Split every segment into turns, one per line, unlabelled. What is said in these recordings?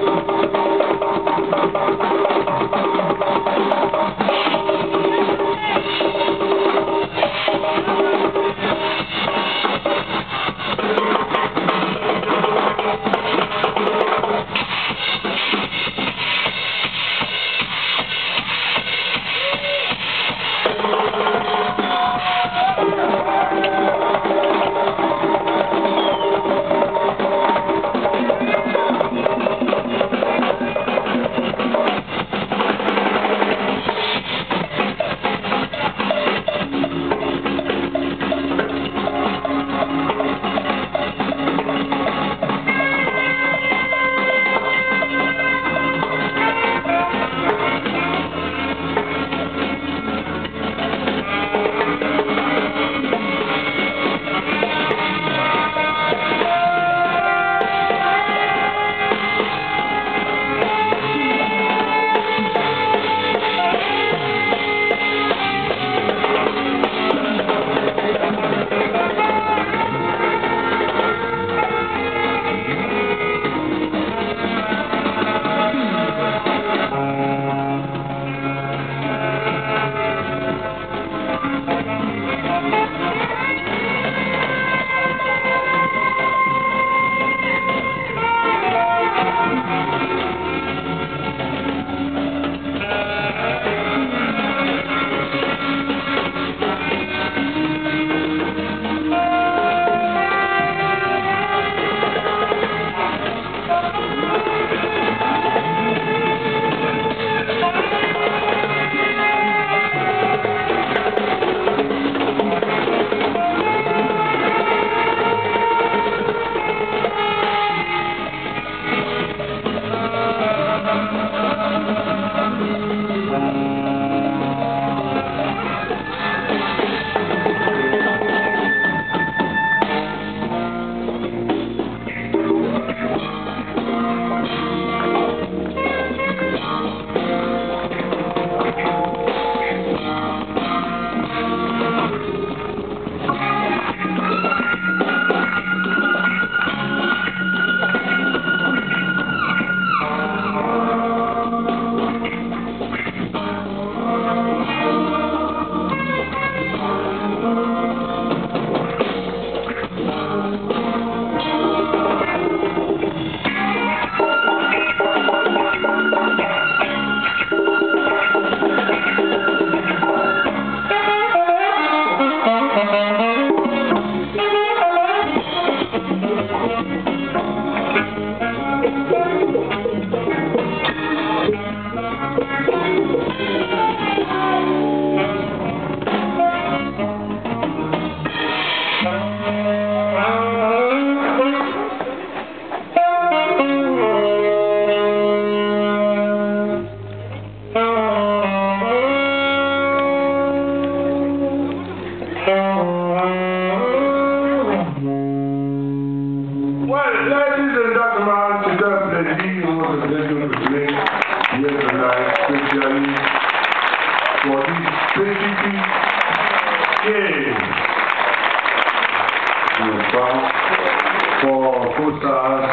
for Costa's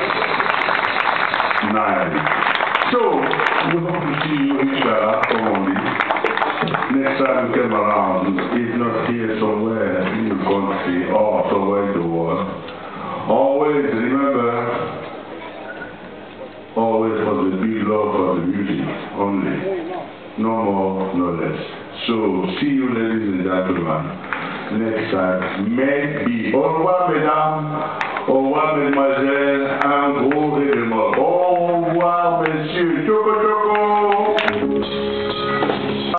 9. So, we hope to see you inshallah probably. Next time you come around, if not here somewhere in the country or somewhere in the world, always remember, always for the big love for the music only. No more, no less. So, see you ladies and gentlemen. Next time, maybe. Au revoir mesdames, au revoir mesdemoiselles, un gros élément.